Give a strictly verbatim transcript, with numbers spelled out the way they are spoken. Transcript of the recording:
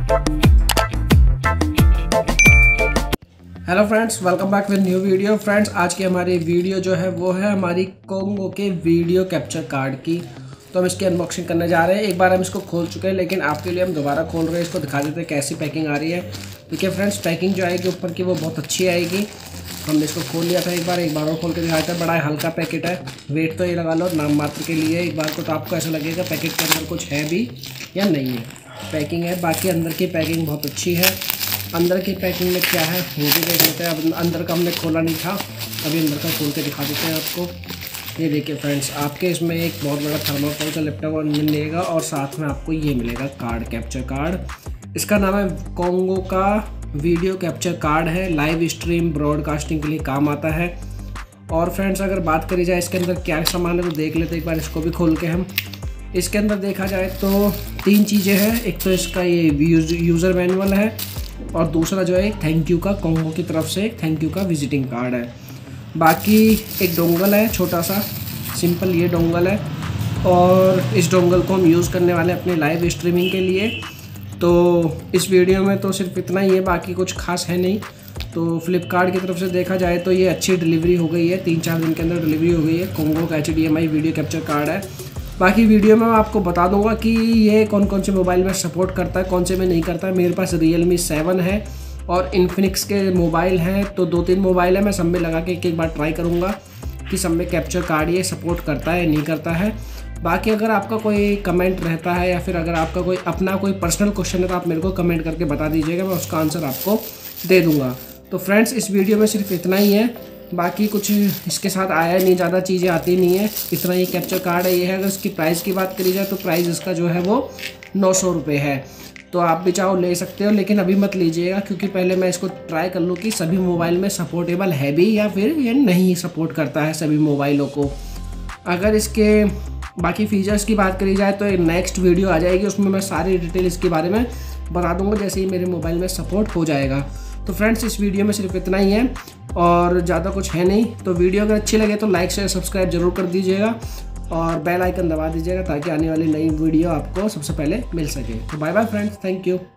Hello friends, welcome back with new video. Friends, आज की हमारी वीडियो जो है वो है हमारी कोंगो के वीडियो कैप्चर कार्ड की। तो हम इसकी अनबॉक्सिंग करने जा रहे हैं। एक बार हम इसको खोल चुके हैं, लेकिन आपके लिए हम दोबारा खोल रहे हैं। इसको दिखा देते हैं कैसी पैकिंग आ रही है। देखिए फ्रेंड्स, पैकिंग जो आएगी ऊपर की वो बहुत अच्छी आएगी। हमने इसको खोल लिया था एक बार एक बार और खोल के दिखाया था। बड़ा हल्का पैकेट है, वेट तो ये लगा लो नाम मात्र के लिए एक बार को, तो आपको ऐसा लगेगा पैकेट के अंदर कुछ है भी या नहीं है। पैकिंग है, बाकी अंदर की पैकिंग बहुत अच्छी है। अंदर की पैकिंग में क्या है वो भी देख लेते हैं। अब अंदर का हमने खोला नहीं था, अभी अंदर का खोल के दिखा देते हैं आपको। ये देखिए फ्रेंड्स, आपके इसमें एक बहुत बड़ा थर्माकोल का लैपटॉप मिलेगा और साथ में आपको ये मिलेगा कार्ड, कैप्चर कार्ड। इसका नाम है कोंगो का वीडियो कैप्चर कार्ड है। लाइव स्ट्रीम ब्रॉडकास्टिंग के लिए काम आता है। और फ्रेंड्स, अगर बात करी जाए इसके अंदर क्या सामान है तो देख लेते हैं एक बार इसको भी खोल के हम। इसके अंदर देखा जाए तो तीन चीज़ें हैं। एक तो इसका ये यूज़र मैनुअल है और दूसरा जो है थैंक यू का, कोंगो की तरफ से थैंक यू का विजिटिंग कार्ड है। बाकी एक डोंगल है छोटा सा, सिंपल ये डोंगल है। और इस डोंगल को हम यूज़ करने वाले हैं अपनी लाइव स्ट्रीमिंग के लिए। तो इस वीडियो में तो सिर्फ इतना ही है, बाकी कुछ खास है नहीं। तो फ्लिपकार्ट की तरफ से देखा जाए तो ये अच्छी डिलीवरी हो गई है, तीन चार दिन के अंदर डिलीवरी हो गई है। कोंगो का H D M I video capture card है। बाकी वीडियो में मैं आपको बता दूंगा कि ये कौन कौन से मोबाइल में सपोर्ट करता है, कौन से में नहीं करता है। मेरे पास रियलमी सेवन है और इन्फिनिक्स के मोबाइल हैं, तो दो तीन मोबाइल है। मैं सब में लगा के एक एक बार ट्राई करूँगा कि सब में कैप्चर कार्ड ये सपोर्ट करता है या नहीं करता है। बाकी अगर आपका कोई कमेंट रहता है या फिर अगर आपका कोई अपना कोई पर्सनल क्वेश्चन है तो आप मेरे को कमेंट करके बता दीजिएगा, मैं उसका आंसर आपको दे दूँगा। तो फ्रेंड्स, इस वीडियो में सिर्फ इतना ही है, बाकी कुछ इसके साथ आया नहीं, ज़्यादा चीज़ें आती नहीं है। इतना ही कैप्चर कार्ड है ये है। अगर इसकी प्राइस की बात करी जाए तो प्राइस इसका जो है वो नौ सौ रुपये है। तो आप भी चाहो ले सकते हो, लेकिन अभी मत लीजिएगा, क्योंकि पहले मैं इसको ट्राई कर लूँ कि सभी मोबाइल में सपोर्टेबल है भी या फिर ये नहीं सपोर्ट करता है सभी मोबाइलों को। अगर इसके बाकी फीचर्स की बात करी जाए तो एक नेक्स्ट वीडियो आ जाएगी, उसमें मैं सारी डिटेल इसके बारे में बता दूँगा जैसे ही मेरे मोबाइल में सपोर्ट हो जाएगा। तो फ्रेंड्स, इस वीडियो में सिर्फ इतना ही है और ज़्यादा कुछ है नहीं। तो वीडियो अगर अच्छी लगे तो लाइक शेयर सब्सक्राइब जरूर कर दीजिएगा और बेल आइकन दबा दीजिएगा ताकि आने वाली नई वीडियो आपको सबसे पहले मिल सके। तो bye bye friends, thank you.